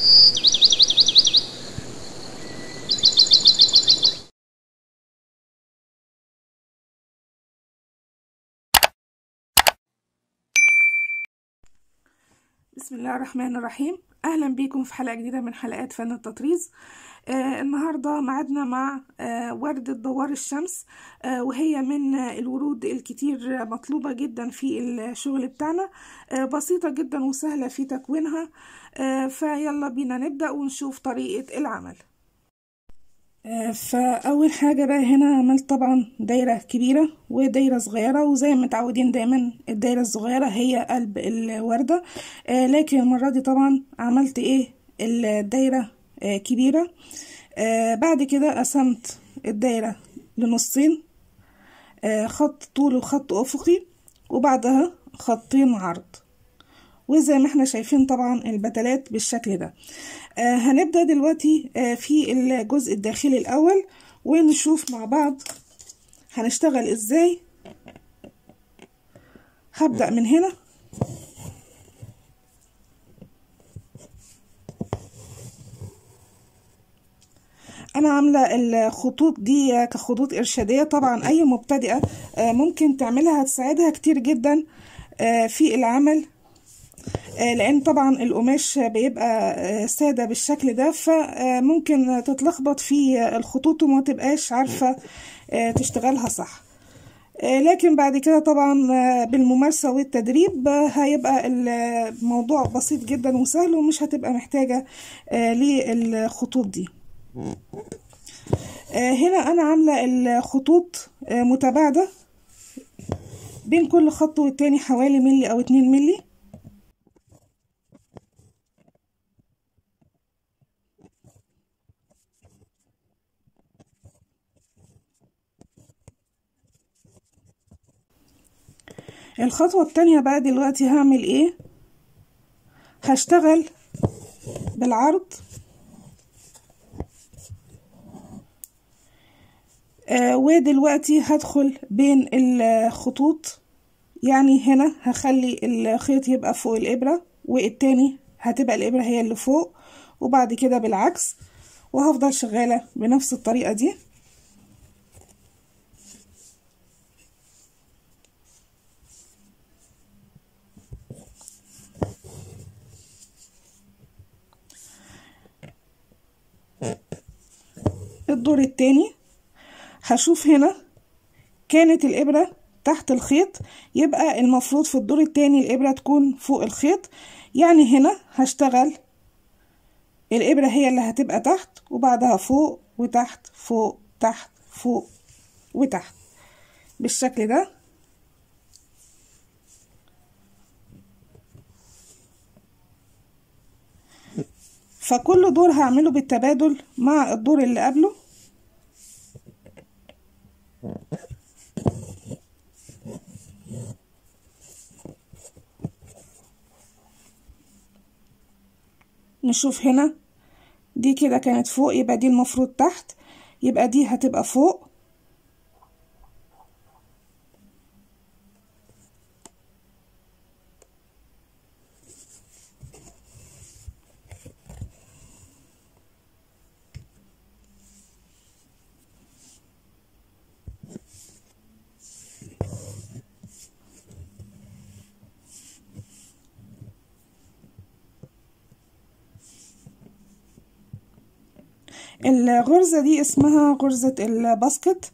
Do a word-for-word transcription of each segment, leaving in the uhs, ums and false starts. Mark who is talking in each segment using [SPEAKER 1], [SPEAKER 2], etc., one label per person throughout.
[SPEAKER 1] بسم الله الرحمن الرحيم. اهلا بيكم في حلقه جديده من حلقات فن التطريز. آه النهارده معادنا مع آه وردة دوار الشمس، آه وهي من آه الورود الكتير مطلوبه جدا في الشغل بتاعنا. آه بسيطه جدا وسهله في تكوينها. آه فيلا بينا نبدا ونشوف طريقه العمل. فأول حاجة بقى هنا عملت طبعا دايرة كبيرة ودايرة صغيرة، وزي ما متعودين دايما الدايرة الصغيرة هي قلب الوردة، لكن المرة دي طبعا عملت ايه الدايرة كبيرة. بعد كده قسمت الدايرة لنصين، خط طول وخط أفقي، وبعدها خطين عرض، وزي ما احنا شايفين طبعا البتلات بالشكل ده. آه هنبدأ دلوقتي آه في الجزء الداخلي الأول، ونشوف مع بعض هنشتغل ازاي. هبدأ من هنا، أنا عاملة الخطوط دي كخطوط إرشادية. طبعا أي مبتدئة آه ممكن تعملها، هتساعدها كتير جدا آه في العمل، لان طبعا القماش بيبقى ساده بالشكل ده، فممكن تتلخبط في الخطوط وما تبقاش عارفه تشتغلها صح. لكن بعد كده طبعا بالممارسه والتدريب هيبقى الموضوع بسيط جدا وسهل، ومش هتبقى محتاجه للخطوط دي. هنا انا عامله الخطوط متباعده بين كل خط والتاني حوالي ملي او اتنين ملي. الخطوة التانية بقى دلوقتي هعمل ايه؟ هشتغل بالعرض، آه ودلوقتي هدخل بين الخطوط، يعني هنا هخلي الخيط يبقى فوق الإبرة، والتاني هتبقى الإبرة هي اللي فوق، وبعد كده بالعكس، وهفضل شغالة بنفس الطريقة دي. الدور التاني هشوف هنا كانت الإبرة تحت الخيط، يبقى المفروض في الدور التاني الإبرة تكون فوق الخيط، يعني هنا هشتغل الإبرة هي اللي هتبقى تحت، وبعدها فوق وتحت، فوق تحت، فوق وتحت بالشكل ده. فكل دور هعمله بالتبادل مع الدور اللي قبله. نشوف هنا دي كده كانت فوق، يبقى دي المفروض تحت، يبقى دي هتبقى فوق، الغرزة دي اسمها غرزة الباسكت.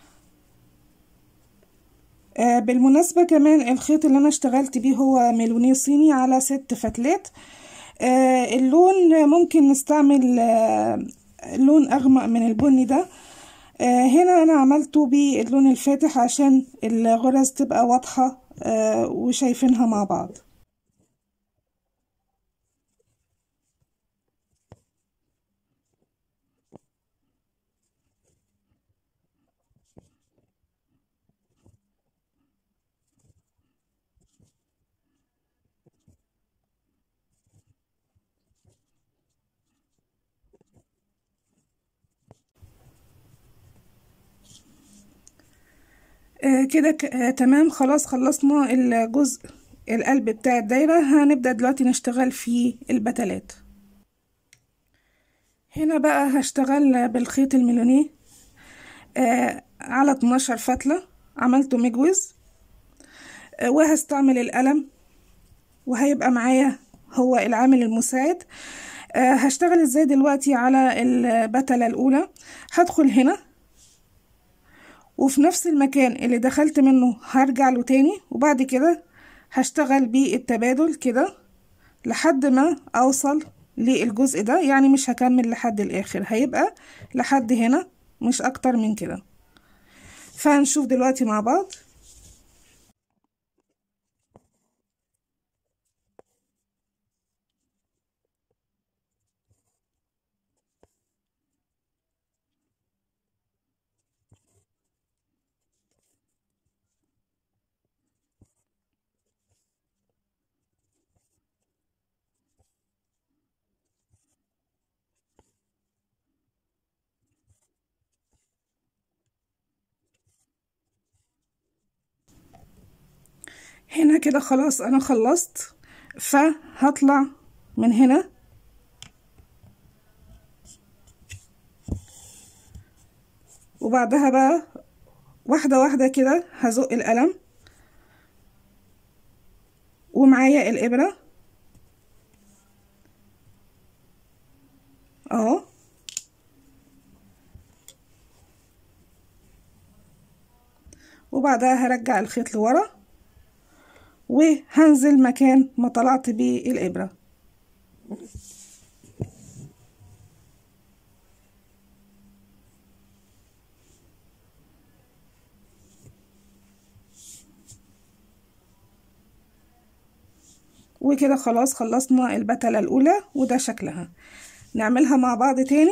[SPEAKER 1] آه بالمناسبة كمان الخيط اللي انا اشتغلت بيه هو ميلونيه صيني على ست فتلات. آه اللون ممكن نستعمل آه لون اغمق من البني ده. آه هنا انا عملته باللون الفاتح عشان الغرز تبقى واضحة آه وشايفينها مع بعض. آه كده آه تمام، خلاص خلصنا الجزء القلب بتاع الدايرة. هنبدأ دلوقتي نشتغل في البتلات. هنا بقى هشتغل بالخيط الميلونيه آه على اتناشر فتلة، عملته مجوز. آه وهستعمل القلم، وهيبقى معايا هو العامل المساعد. آه هشتغل ازاي دلوقتي على البتلة الاولى؟ هدخل هنا، وفي نفس المكان اللي دخلت منه هرجع له تاني، وبعد كده هشتغل بالتبادل كده لحد ما اوصل للجزء ده. يعني مش هكمل لحد الاخر، هيبقى لحد هنا مش اكتر من كده. فهنشوف دلوقتي مع بعض. هنا كده خلاص انا خلصت، فهطلع من هنا وبعدها بقى واحدة واحدة كده هزق القلم ومعايا الإبرة اهو، وبعدها هرجع الخيط لورا وهنزل مكان ما طلعت بيه الإبرة. وكده خلاص خلصنا البتلة الأولى، وده شكلها. نعملها مع بعض تاني.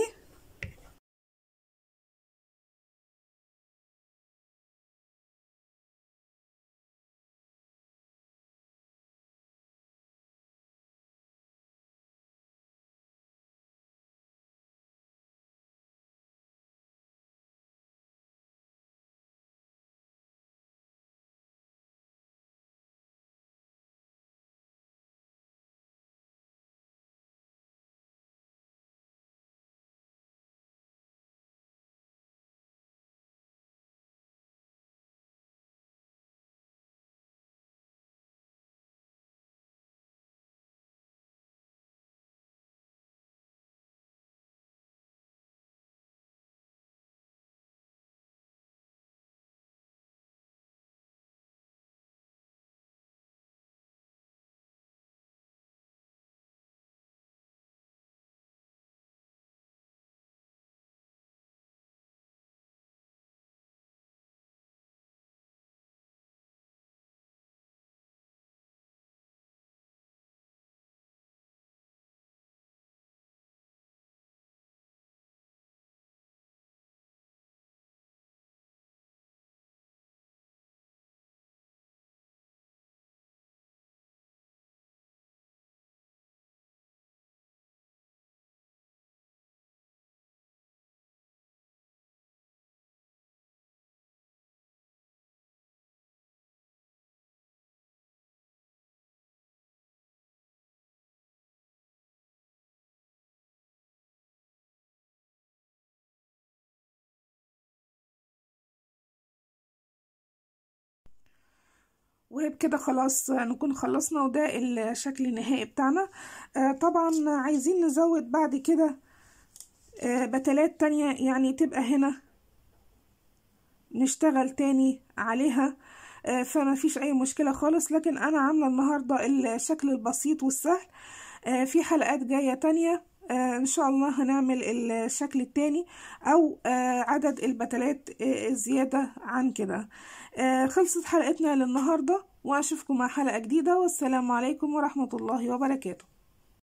[SPEAKER 1] وبكده خلاص نكون خلصنا، وده الشكل النهائي بتاعنا. آه طبعا عايزين نزود بعد كده آه بتلات تانية، يعني تبقى هنا نشتغل تاني عليها. آه فما فيش اي مشكلة خالص، لكن انا عاملة النهاردة الشكل البسيط والسهل. آه في حلقات جاية تانية آه ان شاء الله هنعمل الشكل التاني، او آه عدد البتلات آه زيادة عن كده. آه خلصت حلقتنا للنهاردة، واشوفكم مع حلقة جديدة، والسلام عليكم ورحمة الله وبركاته.